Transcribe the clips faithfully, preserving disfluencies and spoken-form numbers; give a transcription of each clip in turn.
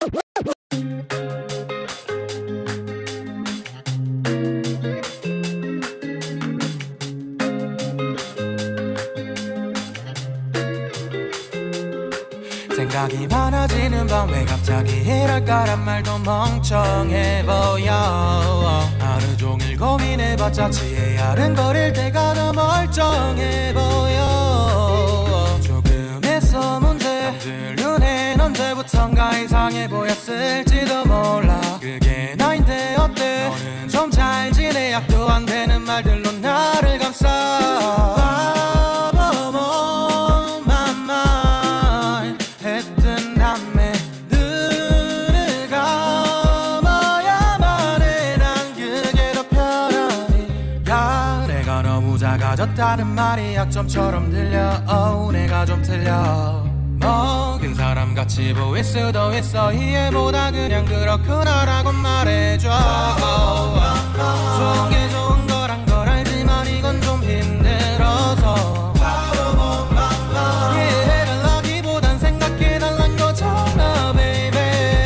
생각이 많아지는 밤에 갑자기 이럴까란 말도 멍청해 보여. 하루 종일 고민해봤자 지혜 아른거릴 때가 더 멀쩡해 보여. 조금에서 문제 남들 눈엔 언제부턴가 이상해 보였을지도 몰라. 그게 나인데 어때 너는 좀 잘 지내. 약도 안 되는 말들로 나를 감싸. 작아졌다는 말이 약점처럼 들려. oh, 내가 좀 틀려. 먹은 사람같이 보일 수도 있어. 이해보다 그냥 그렇구나라고 말해줘. 좋은 게 좋은 거란 걸 알지만 이건 좀 힘들어서 이해해달라기보단 생각해달란 거잖아 baby.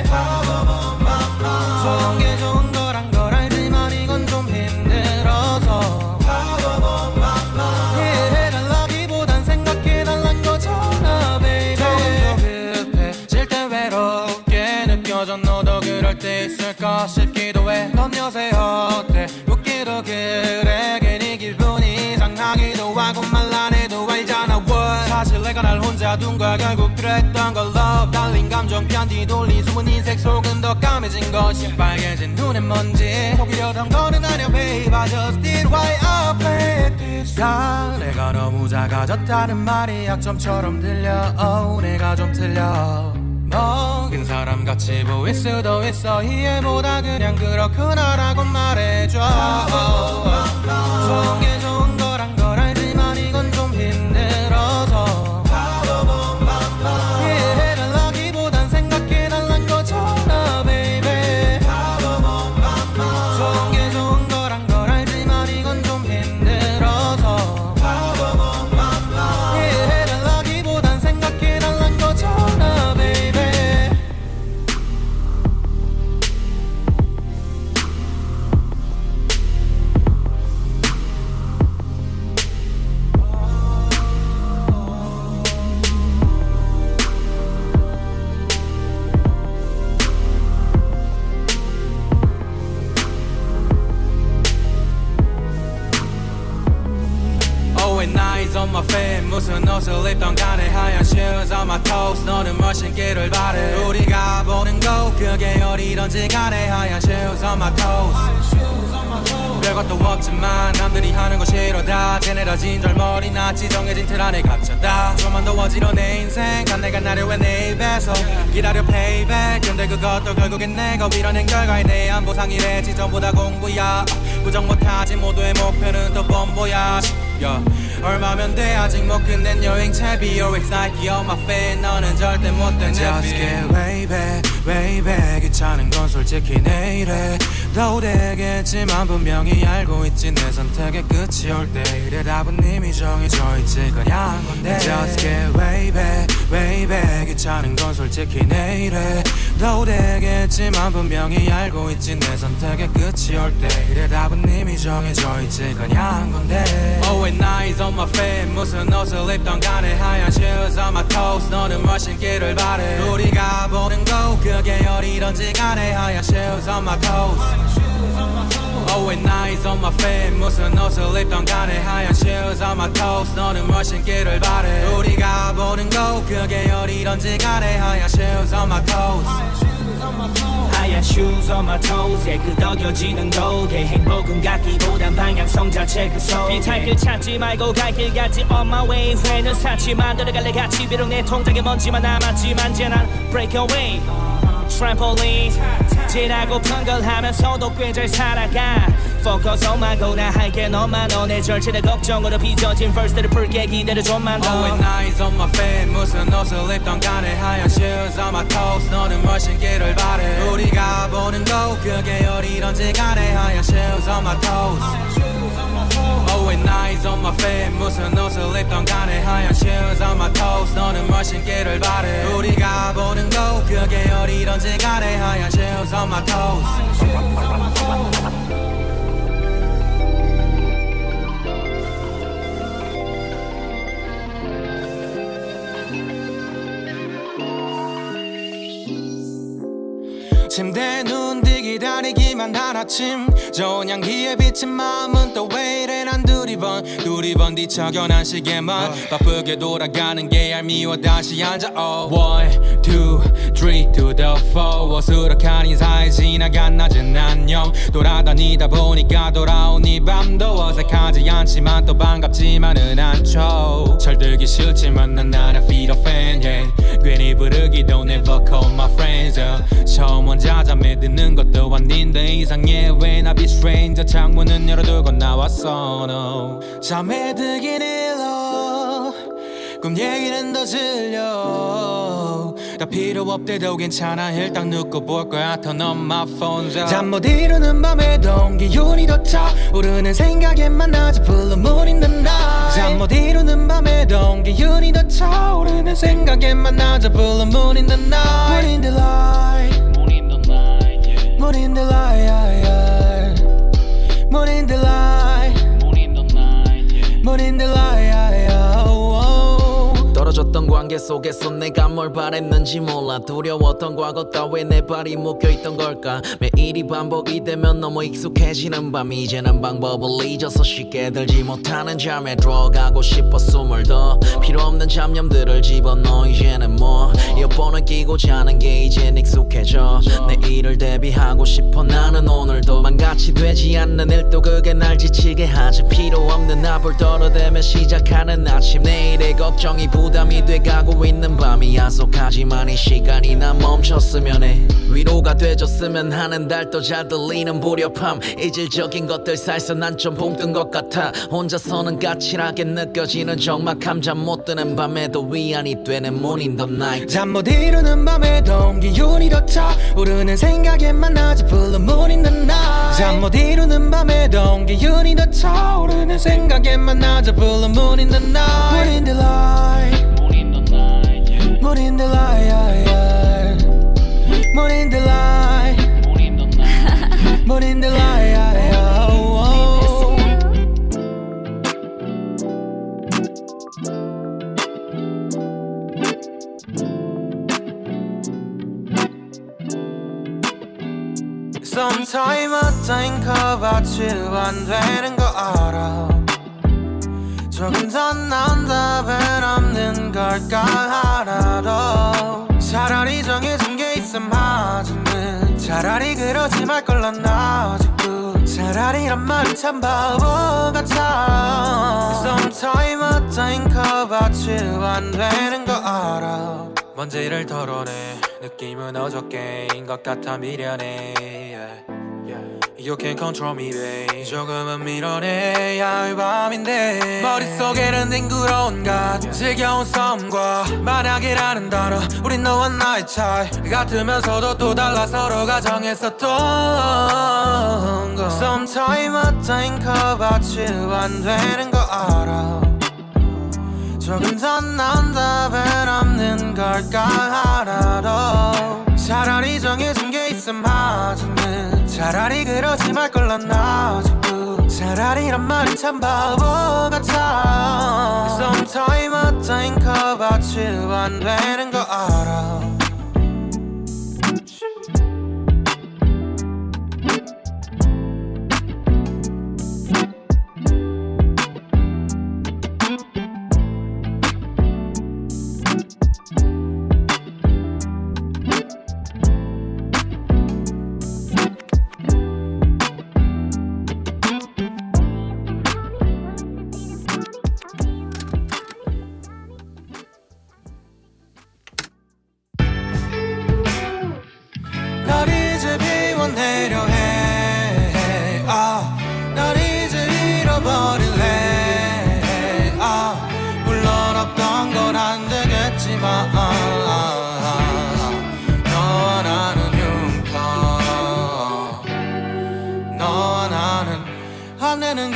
좋은 게 좋은 거란 걸 알지만 이건 좀 힘들어서 너도 그럴 때 있을까 싶기도 해. 넌 요새 어때? 웃기도 그래. 괜히 기분이 이상하기도 하고 말 안 해도 알잖아 what. 사실 내가 날 혼자 둔 거야. 결국 그랬던 걸 love. 달린 감정 편뒤 돌린 숨은 흰색 속은 더 까매진 것이 빨개진 눈에 먼지. 속이려던 거는 아니야 babe. I just did why I played this. 야 내가 너무 작아졌다는 말이 약점처럼 들려. oh, 내가 좀 틀려. 먹은 사람같이 보일 수도 있어. 이해보다 그냥 그렇구나라고 말해줘. 좋은 게 좋은 거란 걸 알지만 이건 좀 힘들어서 이해해달라기보단 생각해달란 거잖아 baby. 좋은 게 좋은 거란 걸 알지만 이건 좀 힘들어서 이해해달라기보단 생각해달란 거잖아 baby. On my feet 무슨 옷을 입던 간에 하얀 shoes on my toes. 너는 뭘 신기를 바래. 우리가 보는 곳 그게 어디든지 간에 하얀 shoes on my toes. 별것도 없지만 남들이 하는 거 싫어다. 쟤네라 진절머리나 지정해진 틀 안에 갇혔다. 좀만 더워지려 내 인생 간 내가 나를 왜 내 입에서 기다려 payback. 근데 그것도 결국엔 내가 밀어낸 결과에 대한 보상이래. 지점보다 공부야. 부정 못하지 모두의 목표는 또 bombo야. yeah. 얼마면 돼 아직 못 끝낸 여행채비. You're excited on my feet. 너는 절대 못된 내 Just get way back, way back. 귀찮은 건 솔직히 내 일에 더 되겠지만 분명히 알고 있지 내 선택의 끝이 올 때. 이래 답은 이미 정해져 있지 그냥 한 건데. Just get way back, way back. 귀찮은 건 솔직히 내 일에 더 되겠지만 분명히 알고 있지 내 선택의 끝이 올 때. 이래 답은 이미 정해져 있지 그냥 한 건데. Oh and nice on my feet. 무슨 옷을 입던 간에 하얀 shoes on my toes. 너는 뭘 신기를 바래. 우리가 보는 곳 그게 어디든지 간에 하얀 shoes on my toes. Oh and nice on my feet. 무슨 옷을 입던 간에 하얀 shoes on my toes. 너는 뭘 신기를 바래. 우리가 보는 곳 그게 어디든지 간에 하얀 shoes on my toes. 하얀 shoes on my toes. 예, 끄덕여지는 도개. 행복은 갖기보단 방향성 자체 그 속에. 비탈길 찾지 말고 갈 길 같지 on my way. 회는 사치 만들어갈래 같이. 비록 내 통장에 먼지만 남았지만 이제 난 break away. 트램폴린 지나고픈 걸 하면서도 꽤 잘 살아가. focus on my goal 나 할게 너만 너 내 절체를 걱정으로 빚어진 first를 풀게 기다려 좀만 더 Oh and eyes on my fan 무슨 옷을 입던 간에 하얀 shoes on my toes 너는 멋있기를 바래 우리가 보는 거 그게 어디든지 간에 하얀 shoes on my toes Oh and eyes on my fan 무슨 옷을 입던 간에 하얀 shoes on my toes 너는 멋있기를 바래 우리가 보는 거 그게 어디든지 간에 하얀 shoes on my toes 침대에 눈 뜨기 다니기만 한 아침 좋은 향기에 비친 마음은 또 왜 이래 난 두리번 두리번 뒤척여난 시계만 uh. 바쁘게 돌아가는 게 얄미워 다시 앉아 oh. One, two, three to the four 어수룩한 인사에 지나간 낮은 안녕 돌아다니다 보니까 돌아온 이 밤도 어색하지 않지만 또 반갑지만은 않죠 철들기 싫지만 난 not a feet of fan yeah. 괜히 부르기도 never call my friends yeah. 처음 혼자 잠에 드는 것도 아닌데 이상해 왜 나 be stranger 창문은 열어두고 나왔어 no. 잠에 들긴 일러 꿈 얘기는 더 질려 다 필요 없대도 괜찮아 일단 눕고 볼 거야 turn on my phone 잠 못 이루는 밤에도 기운이 더 차오르는 생각에만 나지 full of moon in the night 잠 못 이루는 밤에도 기운이 더 차오르는 생각에만 나지 full of moon in the night moon in the light moon in the light yeah. moon in the light yeah, yeah. moon in the light moon in the light yeah. moon in the light yeah, yeah. Oh, oh. 떨어졌던 관계 속에서 내가 뭘 바랬는지 몰라 두려웠던 과거 따위에 내 발이 묶여있던 걸까 매일이 반복이 되면 너무 익숙해지는 밤 이제는 방법을 잊어서 쉽게 들지 못하는 잠에 들어가고 싶어 숨을 더 필요없는 잡념들을 집어넣어 이제는 뭐 이어폰을 끼고 자는 게 이젠 익숙해져 내일을 대비하고 싶어 나는 오늘도 만같이 되지 않는 일도 그게 날 지치게 하지 필요없는 압을 덜어대며 시작하는 아침 내일의 걱정이 부담이 돼가고 있는 밤이 야속하지만 이 시간이 나 멈췄으면 해 위로가 돼줬으면 하는 달도 잘 들리는 불협함 이질적인 것들 사이서 난 좀 붕뜬 것 같아 혼자서는 까칠하게 느껴지는 적막함 잠 못 드는 밤에도 위안이 되는 moon in the night 잠 못 이루는 밤에도 기운이 더 차오르는 생각에만 나지 full of moon in the night 잠 못 이루는 밤에도 기운이 더 차오르는 생각에만 나지 full of moon in the night moon in the light moon in the light yeah, yeah. moon in the light moon in the light yeah, yeah. Oh, oh. Sometime I think about you 안 되는 거 알아 조금 더 나은 답은 없는 걸까 하나도 차라리 정해진 게 있음 하지는 차라리 그러지 말걸 난 아직도 차라리란 말이 참 바보 같아 Sometime I think about you 안 되는 거 알아 먼저 일을 털어내 느낌은 어저께인 것 같아 미련해 yeah. You can't control me babe 조금은 밀어내야 할 밤인데 머릿속에는 뒹굴어 온갖 지겨운 싸움과 만약이라는 단어 우린 너와 나의 차이 같으면서도 또 달라 서로가 정했었던 거 Sometime I think about you 안 되는 거 알아 조금 더 나은 답은 없는 걸까 하나도 차라리 정해진 게 있음 하지는 차라리 그러지 말걸 난 아직도 차라리란 말이 참 바보 같아 Sometime I think about you 안 되는 거 알아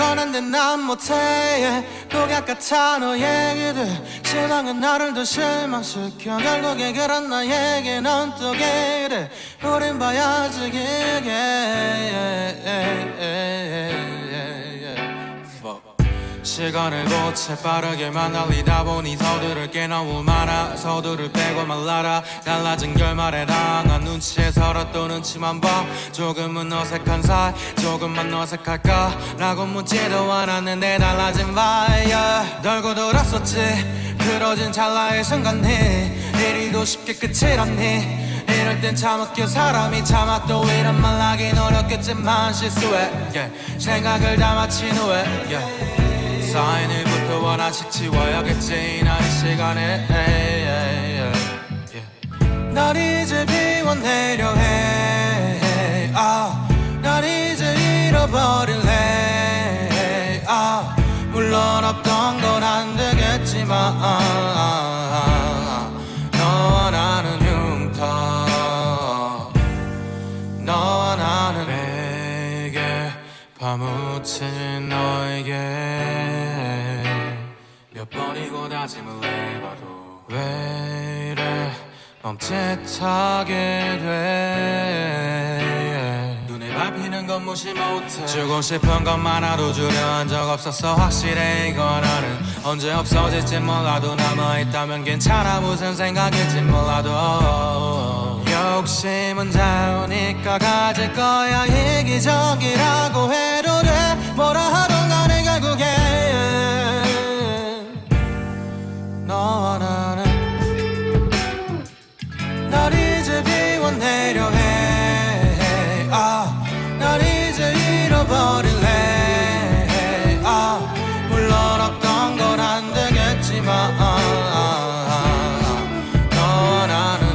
원한데 난 못해 고객 같아 너 얘기들 실망은 나를 더 실망시켜 결국에 그런 나에게 넌 또 그래 우린 봐야지 길게 시간을 고쳐 빠르게만 달리다 보니 서두를 게 너무 많아 서두를 빼고 말라라 달라진 결말에 당한 눈치에 서로 또 눈치만 봐 조금은 어색한 사이 조금만 어색할까 라고 묻지도 않았는데 달라진 vibe yeah. 돌고 돌았었지 틀어진 찰나의 순간이 이리도 쉽게 끝이라니 이럴 땐 참 웃겨 사람이 차마 또 이런 말 하긴 어렵겠지만 실수해 yeah. 생각을 다 마친 후에 yeah. 사인일부터 하나씩 지워야겠지 난 이 시간에 yeah, yeah, yeah. 날 이제 비워내려 해 아, 날 이제 잃어버릴래 아, 물론 없던 건 안 되겠지만 아, 아, 아, 너와 나는 흉터 너와 나는 내게 파묻힌 너에게 몇 번이고 다짐을 해봐도 왜 이래 멈칫하게 돼 눈에 밟히는 건 무시 못해 주고 싶은 것만 하루 주려 한 적 없었어 확실해 이건 나는 언제 없어질지 몰라도 남아있다면 괜찮아 무슨 생각일지 몰라도 욕심은 자유니까 가질 거야 이기적이라고 해도 돼 뭐라 하던 간에 결국에 너와 나는 날 이제 비워내려 해 아, 날 이제 잃어버릴래 아, 물론 없던 건 안 되겠지만 아, 아, 너와 나는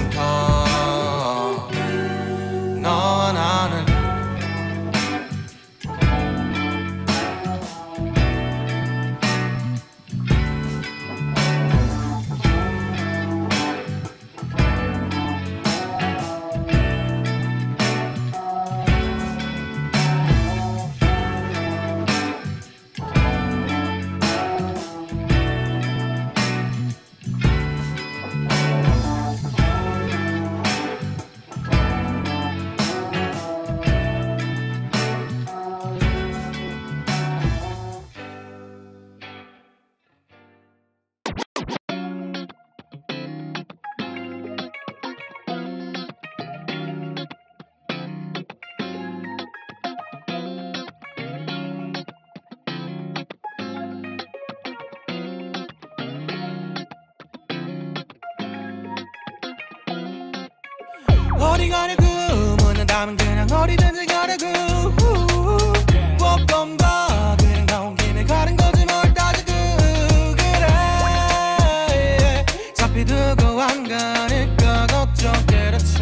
흉터 너와 나는 어디 가려고 묻는다면 그냥 어디든지 가려고 꼭 봐 그냥 나온 김에 가는 거지 뭘 따지고 그래 잡히두고 안 가니까 걱정 때려쳐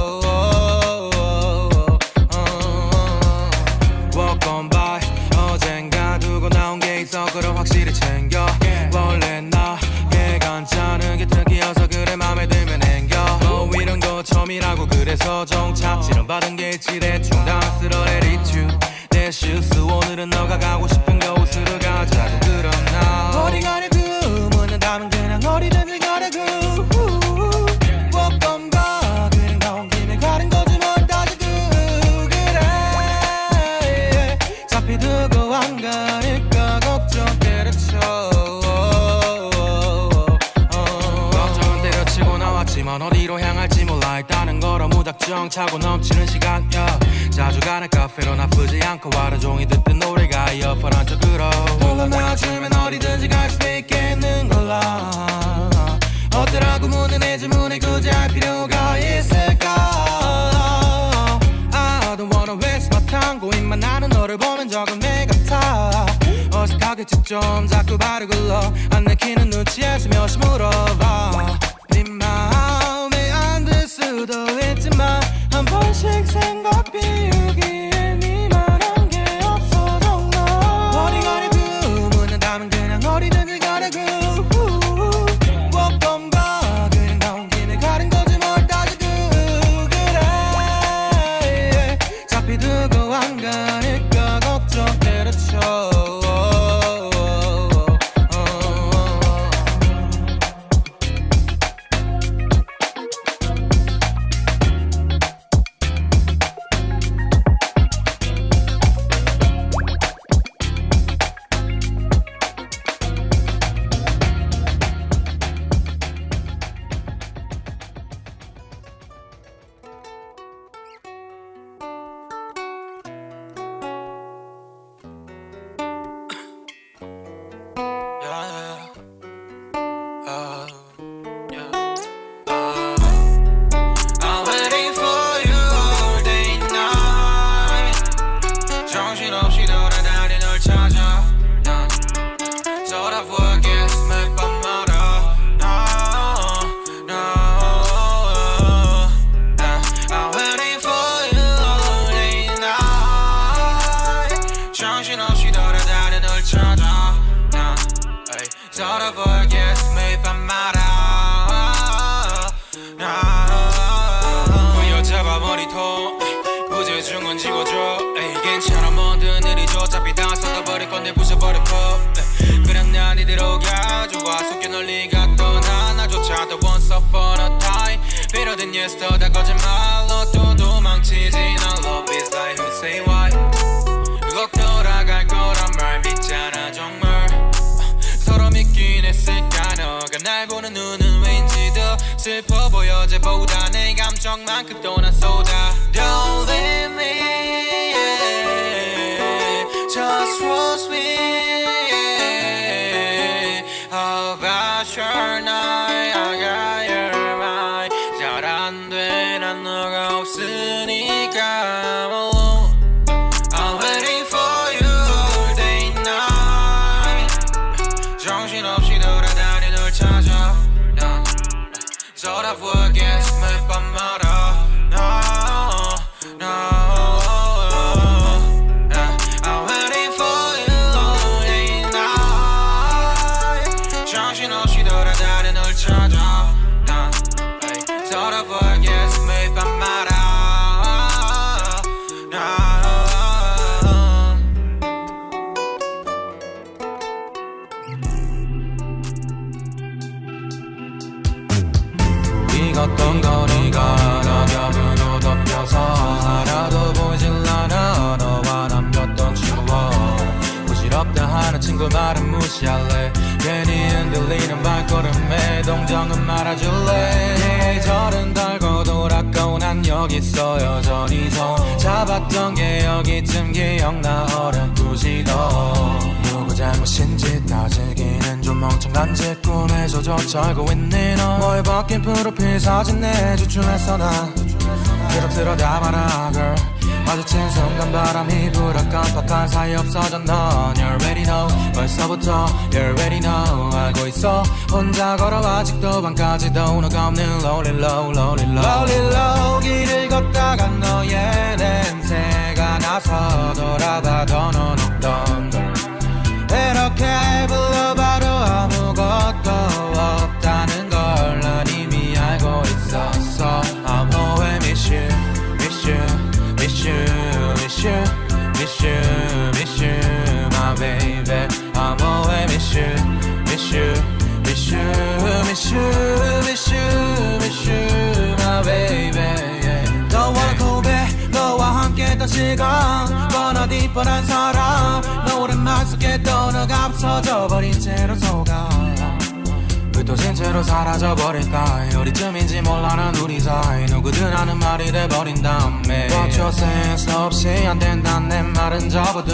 Walk on by 어젠가 두고 나온 게 있어 그럼 확실히 챙겨 원래 나게 괜찮은 게 특이어서 그래 맘에 들면 앵겨 뭐 이런 거 처음이라고 그래서 정착 지원받은 게 있지 대충 당스러운 attitude 내 실수 오늘은 너가 가고 싶은 곳으로 가자고 그럼 나 어디 가려고 묻는다면 그냥 어디든지 가려고 Walk on by 그냥 나온 김에 가는 거지 뭘 따지고 그래 잡히두고 안 가니까 걱정 때려쳐 걱정은 때려치고 나왔지만 어디로 향할지 몰라 있다는 거로 무작정 차고 넘치는 시간 yeah. 자주 가는 카페로 나쁘지 않고 하루 종일 듣던 노래가 이어폰 한쪽으로 흘러나와주면 어디든지 갈 수 있겠는 걸라 어쩌라고 묻는 내 질문에 굳이 할 필요가 있을까 I don't wanna waste my time 고인만 나는 너를 보면 조금 내 같아 어색하겠지 좀 자꾸 발을 굴러 안 내키는 눈치에서 몇시 물어봐 네 마음에 안 들 수도 있지만 한 번씩 생각 비우기에 네 말한 게 없어 정말 어디 가려고 묻는다면 그냥 어디든지 가려고 Walk on by 그냥 나온 김에 가는 거지 뭘 따지고 그래 잡히두고 안 가니까 걱정 때려쳐 괜찮아 뭐든 이리줘 어차피 다 쏟아버릴 건데 부숴버릴 거 그냥 난 이대로 가져와 속여 널리가 떠나 나조차도 once upon a time 빌어든 예스터 다 거짓말로 또 도망치지 난 love is like who say why 꼭 돌아갈 거란 말 믿잖아 정말 서로 믿긴 했을까 너가 날 보는 눈은 왠지 더 슬퍼 보여 쟤보다 내 감정만큼 또 난 쏟아 Don't leave me yeah. Just trust me yeah. About your night I got your mind 잘 안 돼 난 너가 없으니까 alone I'm waiting for you all day night 정신없이 돌아다니 널 찾아 난 서다보겠어 매일 밤마다 No, no I'm waiting for you all day night 정신없이 돌아다니 널 찾아 난 서다보겠어 매일 밤마다 어떤 거리가 낙엽으로 덮여서 하나도 보질 않아 너와 남겼던 추억 부질없다 하는 친구 말은 무시할래 괜히 흔들리는 발걸음에 동정은 말아줄래 계절은 달고 돌아가고 난 여기 있어 여전히 손 잡았던 게 여기쯤 기억나 어렴풋이도 누구 잘못인지 따지기는 좀 멍청한 짓 꿈에서조차 알고 있니 너 뭐에 바뀐 프로필 사진 내주춤했어 나 그럼 들여다봐라 girl 마주친 순간 바람이 불어 깜빡한 사이 없어져 넌 You're ready know 벌써부터 You're ready know 알고 있어 혼자 걸어 아직도 밤까지도 너가 없는 lonely low lonely low lonely low 길을 걷다가 너의 냄새가 나서 돌아봐도 넌 없던 걸 이렇게 불러봐도 아무것도 없다는 걸 난 이미 알고 있었어 I'm always miss you miss you miss you miss you miss you miss you my baby I'm always miss you miss you miss you miss you miss you miss you my baby yeah. 너와 고백 너와 함께 했던 시간 뻔한 뻔한 사람 너 오랜만 속에 또 너가 없어져버린 채로 속아 흩어진 채로 사라져버릴까 어디쯤인지 몰라 난 우리 사이 누구든 하는 말이 돼버린 다음에 What you say 없이 안 된단 내 말은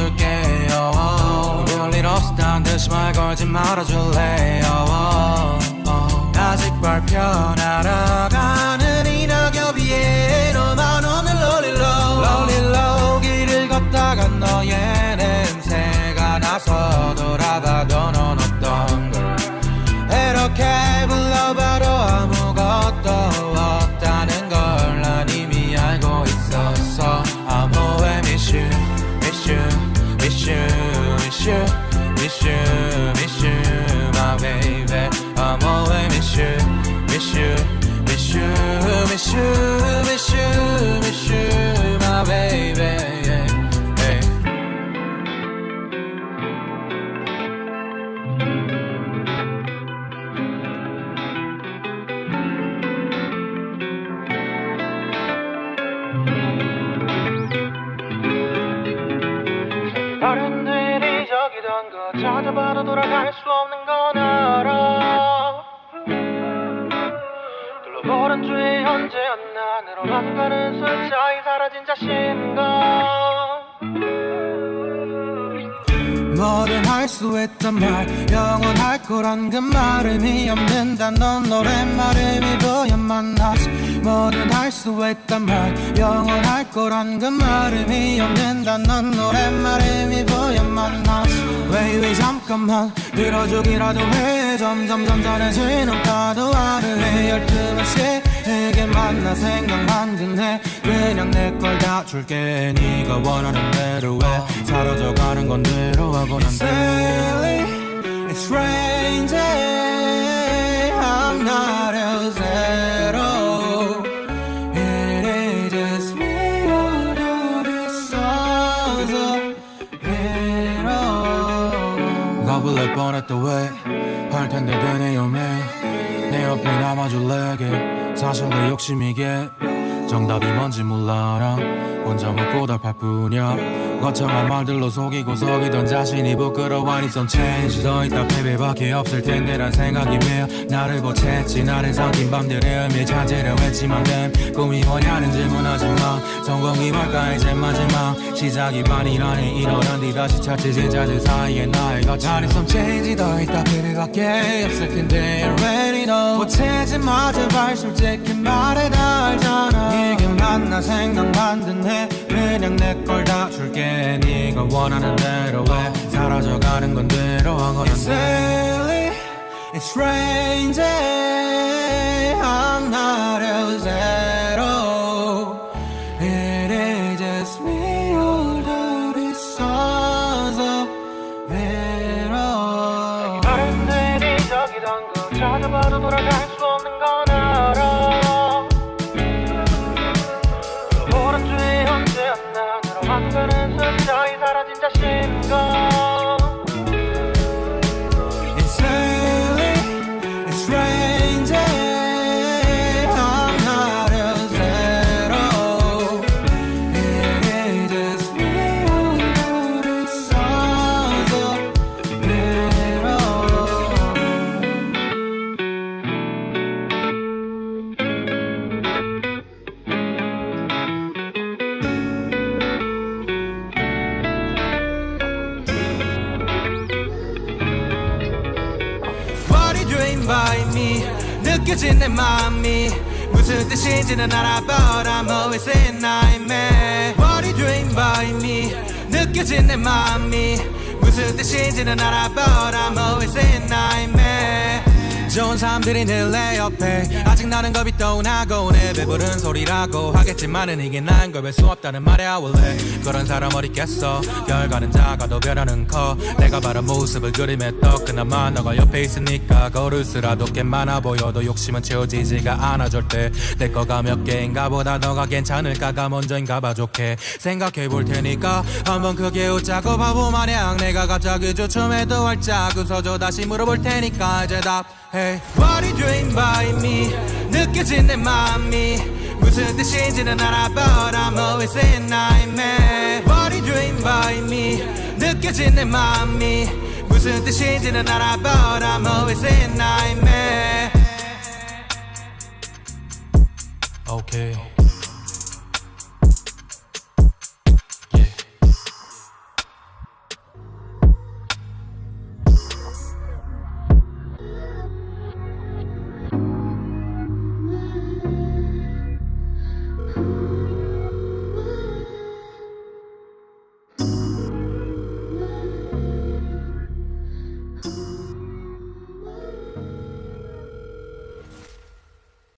접어둘게요 별일 없었단 듯이 말 걸지 말아줄래요 아직 발표 날아가는 이 낙엽 위에 너만 없는 lonely low lonely low 길을 걷다가 너의 냄새가 나서 돌아봐도 넌 없던 걸 이렇게 불러봐도 아무것도 없다는 걸 난 이미 알고 있었어 I'm always miss you miss you miss you miss you miss you miss you my baby I'm always miss you miss you miss you miss you miss you miss you my baby yeah. Hey. 다른 일이 저기던 거 찾아봐도 돌아갈 수 없는 건 알아 둘러보는 주위 현재였나 늘어나는 술차이 사라진 자신감 뭐든 할 수 있단 말 영원할 거란 그 말을 의미 없는다 넌 노랫말을 보여만 하지 뭐든 할 수 있단 말 영원할 거란 그 말을 의미 없는다 넌 노랫말을 보여만 하지 왜 왜 잠깐만 들어주기라도 해 점점 점잖해지는 파도와를 해 열두 시에 내게 만나 생각만 드네 그냥 내 걸 다 줄게 네가 원하는 대로 해 사라져가는 건 대로 하고 난 Silly, it's rain day I'm not a zero It is just me who do this songs 원했다 왜 할 텐데 되네 요매 내 옆에 남아줄래게 사실 내 욕심이게 정답이 뭔지 몰라 혼자 묻고 답할 뿐이야 거창한 말들로 속이고 속이던 자신이 부끄러워 I need some change 더 있다 패배밖에 없을 텐데 란 생각이 매여 나를 보챘지 나를 삼킨 밤들의 의미 찾으려 했지만 뱀 꿈이 뭐냐는 질문하지 마 성공이 뭘까 이제 마지막 시작이 반이라니 이러한 뒤 다시 찾지 진짜들 사이에 나의 거친 I need some change 더 있다 패배밖에 없을 텐데 You already know 보채지 마 제발 솔직히 말해 다 알잖아 이게 맞나 생각만 드네 그냥 내 걸 다 줄게 네가 원하는 대로 왜 사라져가는 건 대로한 거란데 It's silly, it's strange I'm not a zero It is just me all the reasons of it 다른 내일이 저기던 그 찾아봐도 돌아갈 수 없는 건 알아 오른쪽에 언제였나 들어왔다는 서서히 사라진 자신감 It's silly, it's strange I'm not a zero It is just me all the songs of it all by me 느껴진 내 맘이 무슨 뜻인지는 알아 But I'm always in nightmare What are you doing by me 느껴진 내 맘이 무슨 뜻인지는 알아 But I'm always in nightmare 좋은 사람들이 늘 내 옆에 아직 나는 겁이 떠나고 내 배부른 소리라고 하겠지만은 이게 난 걸 볼 수 없다는 말이야 원래 그런 사람 어디 있겠어 결과는 작아도 변화는 커 내가 바란 모습을 그림에 떠 그나마 너가 옆에 있으니까 걸을 수라도 꽤 많아 보여도 욕심은 채워지지가 않아 절대 내 거가 몇 개인가 보다 너가 괜찮을까가 먼저인가 봐 좋게 생각해 볼 테니까 한번 크게 웃자고 바보 마냥 내가 갑자기 주춤해도 활짝 웃어줘 다시 물어볼 테니까 이제 답해 What are you doing by me 느껴진 내 맘이 무슨 뜻인지는 알아 But I'm always in nightmare What are you doing by me 느껴진 내 맘이 무슨 뜻인지는 알아 But I'm always in nightmare Okay